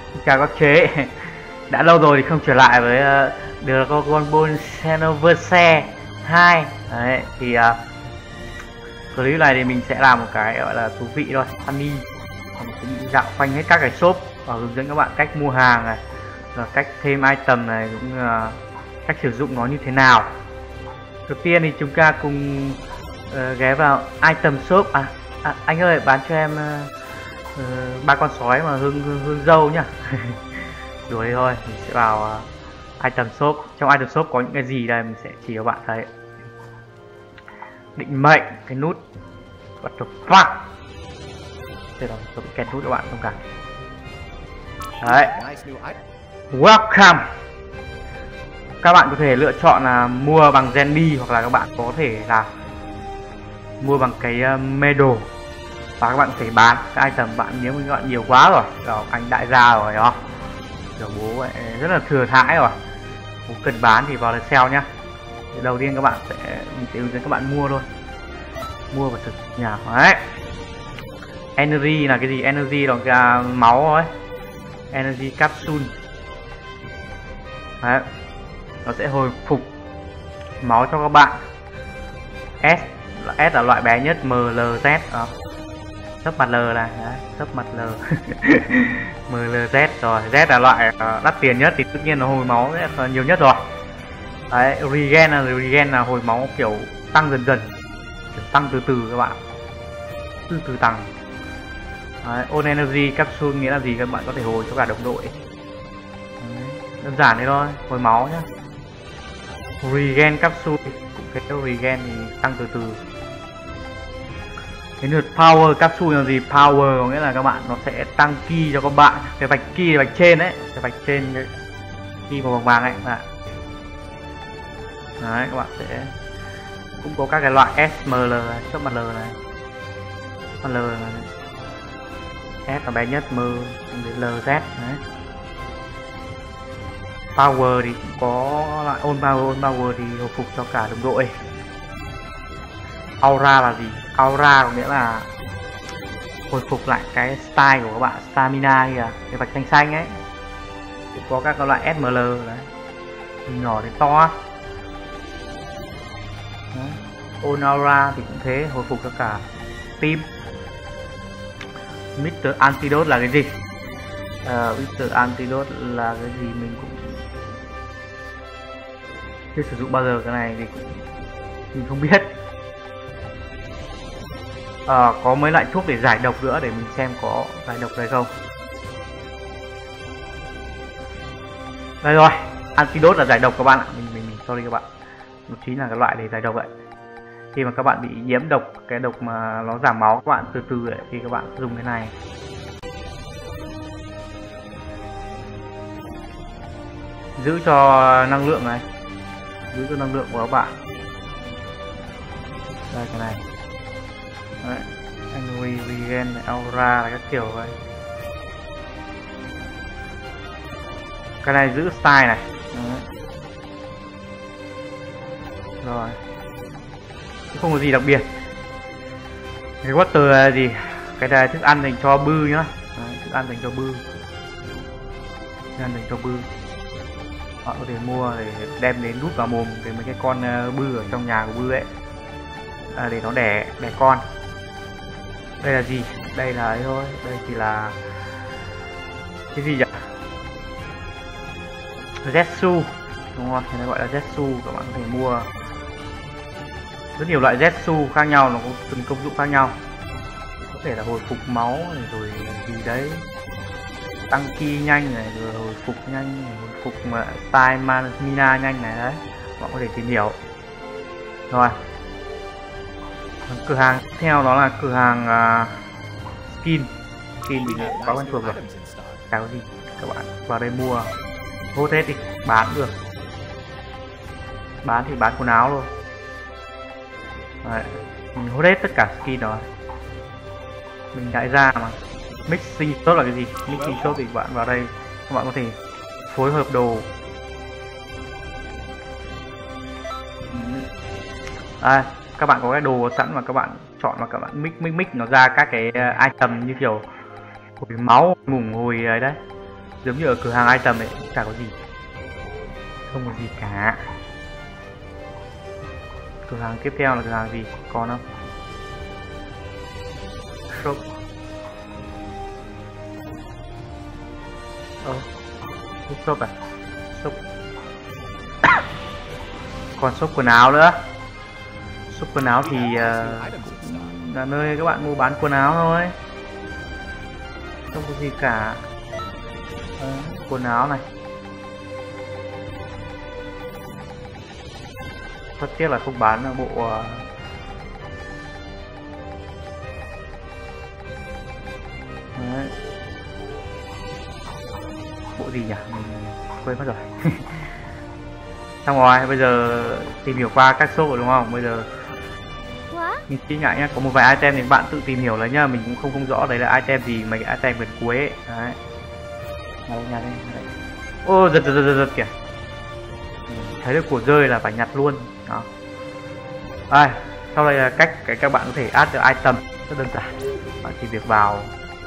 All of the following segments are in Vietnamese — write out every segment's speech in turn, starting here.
Chào các chế. Đã lâu rồi thì không trở lại với Dragon Ball Xenoverse 2. Đấy, thì clip này thì mình sẽ làm một cái gọi là thú vị thôi, funny. Mình cũng đi dạo quanh hết các cái shop và hướng dẫn các bạn cách mua hàng này, rồi cách thêm item này, cũng cách sử dụng nó như thế nào. Đầu tiên thì chúng ta cùng ghé vào item shop. Anh ơi, bán cho em 3 con sói mà hương dâu nhá. Đùa đây thôi, mình sẽ vào item shop. Trong item shop có những cái gì đây mình sẽ chỉ cho bạn thấy. Định mệnh, cái nút what the fuck. Thế rồi, tôi bị kẹt nút các bạn không cả. Đấy, welcome. Các bạn có thể lựa chọn là mua bằng Zenby, hoặc là các bạn có thể là mua bằng cái medal. Và các bạn có thể bán cái item bạn, nếu mà các bạn nhiều quá rồi anh đại gia rồi đó, kiểu bố ấy, rất là thừa thãi rồi, bố cần bán thì vào lấy sale nhá. Thì đầu tiên các bạn mình sẽ hướng dẫn các bạn mua thôi, mua và sử dụng nhà. Đấy, energy là cái gì? Energy là cái máu thôi, energy capsule. Đấy, nó sẽ hồi phục máu cho các bạn. S là loại bé nhất, MLZ đó. Sấp mặt L này, đấy, sấp mặt L. MLZ rồi, Z là loại đắt tiền nhất thì tất nhiên là hồi máu nhiều nhất rồi. Đấy, regen là hồi máu kiểu tăng dần dần, kiểu tăng từ từ các bạn, từ từ tăng. Đấy, on energy capsule nghĩa là gì? Các bạn có thể hồi cho cả đồng đội. Đấy, đơn giản thế thôi, hồi máu nhá. Regen capsule cũng cái regen thì tăng từ từ. Cái lượt power capsule là gì? Power có nghĩa là các bạn nó sẽ tăng ki cho các bạn. Cái vạch ki vạch trên đấy, cái vạch trên cái ki màu vàng ấy bạn. Đấy, các bạn sẽ cũng có các cái loại SML này, sấp mặt L này, mặt L này. S là bé nhất, M đến LZ đấy. Power thì cũng có loại on power thì hồi phục cho cả đồng đội. Aura là gì? Aura có nghĩa là hồi phục lại cái style của các bạn, stamina kìa, cái vạch xanh xanh ấy. Thì có các loại SML đấy, từ nhỏ đến to. Đấy. On Aura thì cũng thế, hồi phục cho cả team. Mr. Antidote là cái gì? Mr. Antidote là cái gì mình cũng chưa sử dụng bao giờ, cái này thì mình không biết. Có mấy loại thuốc để giải độc nữa, để mình xem có giải độc hay không. Đây rồi, Antidote là giải độc các bạn ạ. Mình sorry các bạn, nó chính là cái loại để giải độc vậy. Khi mà các bạn bị nhiễm độc, cái độc mà nó giảm máu các bạn từ từ ấy, thì các bạn dùng cái này. Giữ cho năng lượng này, giữ cho năng lượng của các bạn. Đây cái này. Đấy, Angry, Regen, Aura là các kiểu vậy. Cái này giữ style này. Đấy. Rồi, không có gì đặc biệt. Cái water là gì? Cái này thức ăn dành cho bư nhá. Đấy, thức ăn dành cho bư. Thức ăn dành cho bư. Họ có thể mua để đem đến đút vào mồm cái mấy cái con bư ở trong nhà của bư ấy, để nó đẻ con. Đây là gì? Đây là ấy thôi, đây chỉ là cái gì nhỉ? Zetsu, đúng không? Cái này gọi là Zetsu, các bạn có thể mua rất nhiều loại Zetsu khác nhau, nó có từng công dụng khác nhau. Có thể là hồi phục máu này, rồi gì đấy, tăng ki nhanh này, rồi hồi phục nhanh này, hồi phục mà stamina nhanh này, đấy bạn có thể tìm hiểu. Rồi, cửa hàng tiếp theo đó là cửa hàng skin thì có quen thuộc rồi, chả có gì, các bạn vào đây mua hốt hết đi, bán được, bán thì bán quần áo luôn. Đấy, mình hốt hết tất cả skin rồi, mình đại gia mà. Mixing shop là cái gì? Mixing shop thì bạn vào đây các bạn có thể phối hợp đồ. Các bạn có cái đồ sẵn mà các bạn chọn, mà các bạn mix nó ra các cái item như kiểu hồi máu, mủng hồi ấy đấy, giống như ở cửa hàng item ấy, chả có gì, không có gì cả. Cửa hàng tiếp theo là cửa hàng gì, còn không? Shop. Shop à? Shop. Còn shop quần áo nữa. Shop quần áo thì là nơi các bạn mua bán quần áo thôi, không có gì cả. Quần áo này, rất tiếc là không bán bộ đấy. Bộ gì nhỉ, mình quên mất rồi. Xong rồi, bây giờ tìm hiểu qua các shop rồi đúng không? Bây giờ mình chỉ ngại nhá, có một vài item thì bạn tự tìm hiểu lấy nhá, mình cũng không rõ đấy là item gì, mấy cái item gần cuối ấy. Đấy. Đây. Ô, giật kìa. Thấy được của rơi là phải nhặt luôn. Đó. Đây, sau đây là cách các bạn có thể add được item rất đơn giản. Bạn chỉ việc vào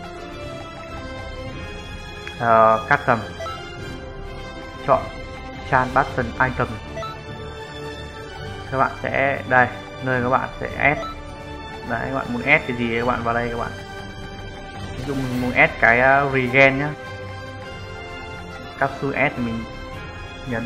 custom, chọn Chan Button Item. Các bạn sẽ đây, nơi các bạn sẽ add. Đấy, các bạn muốn add cái gì các bạn vào đây các bạn. Ví dụ mình muốn add cái regen nhá. Capsule add thì mình nhấn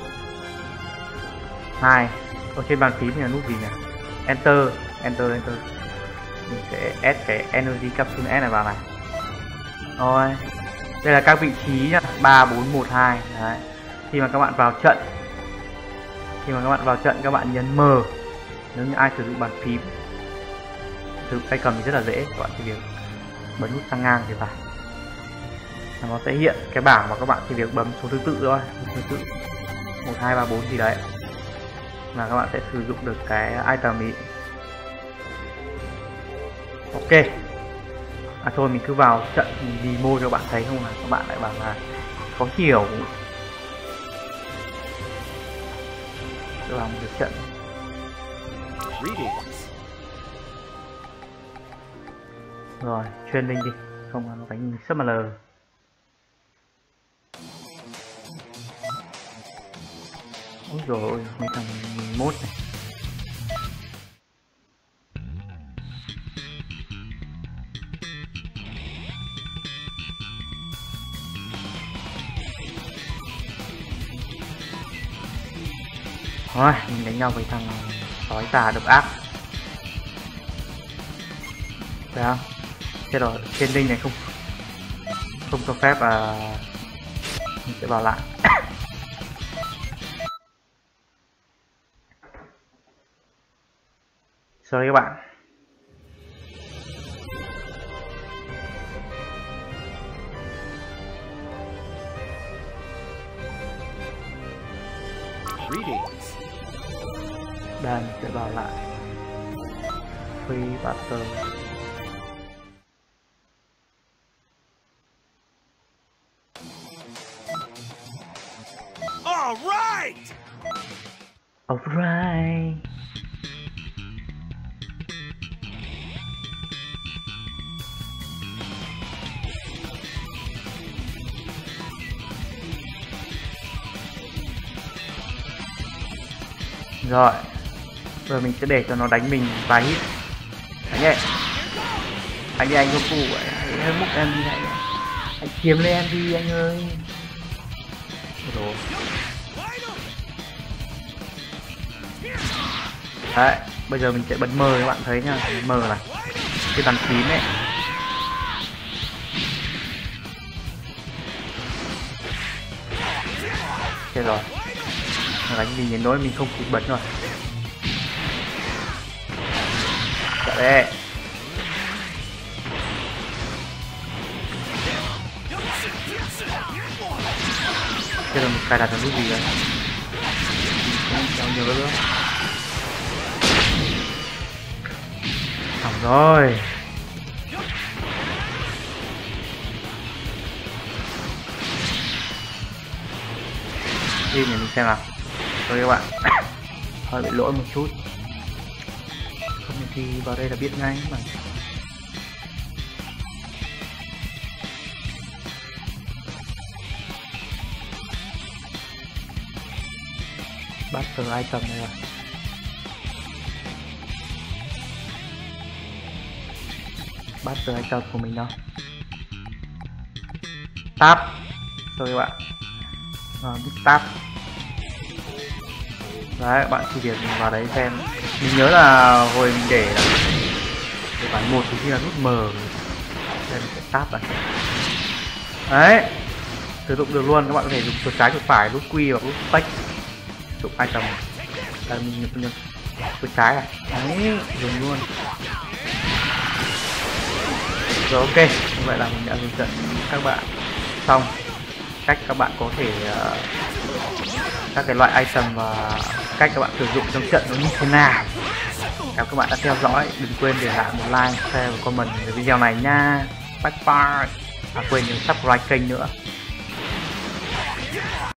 2. Ở trên bàn phím thì là nút gì nhỉ? Enter. Mình sẽ add cái energy capsule add này vào này. Rồi. Đây là các vị trí nhá, 3 4 1 2. Đấy. Khi mà các bạn vào trận, các bạn nhấn M. Nếu như ai sử dụng bàn phím, sử dụng tay cầm thì rất là dễ, các bạn chỉ việc bấm nút sang ngang thì phải. Nó sẽ hiện cái bảng và các bạn chỉ việc bấm số thứ tự thôi, số thứ tự 1 2 3 4 gì đấy là các bạn sẽ sử dụng được cái item ý. Ok. Thôi mình cứ vào trận mình demo cho bạn thấy, không là các bạn lại bảo là khó hiểu. Tôi làm được trận. Rồi, chuyên linh đi, không là nó đánh mình sắp mà lờ. Ôi dồi ôi, mấy thằng 11 này. Thôi, mình đánh nhau với thằng sói già độc ác. Đấy không? Thế rồi, trên linh này không cho phép mình sẽ vào lại. Sorry các bạn. Đây mình sẽ vào lại. Free battle. Alright. Rồi, giờ mình sẽ để cho nó đánh mình vài hit. Anh ơi, anh không phụ vậy, hãy múc em đi, hãy kiếm lên em đi anh ơi. Đồ. Đấy, bây giờ mình sẽ bật mờ các bạn thấy nha, mờ này, cái bàn phím ấy. Thế rồi. Đánh mình đến nỗi mình không kịp bật rồi. Chạy đây. Thế rồi mình cài đặt cái gì rồi? Không nhiều nữa. Hỏng rồi. Đi để mình xem nào. Thôi các bạn, hơi bị lỗi một chút, không thì vào đây là biết ngay mà. Battle item này rồi. Battle item của mình đâu? Tab. Rồi các bạn. Bút tab. Đấy, bạn chỉ việc vào đấy xem. Mình nhớ là hồi mình để bản 1 thì là nút M. Đây mình sẽ tab vào. Đấy. Sử dụng được luôn, các bạn có thể dùng chuột trái chuột phải, nút Q hoặc nút Space. Dụng item. Đây mình nhập chuột trái này. Đấy, dùng luôn. Rồi ok, như vậy là mình đã hướng dẫn các bạn xong cách các bạn có thể các cái loại item và cách các bạn sử dụng trong trận nó như thế nào. Cảm ơn các bạn đã theo dõi, đừng quên để lại một like, share và comment về video này nha. Bye bye. Quên nhấn subscribe kênh nữa.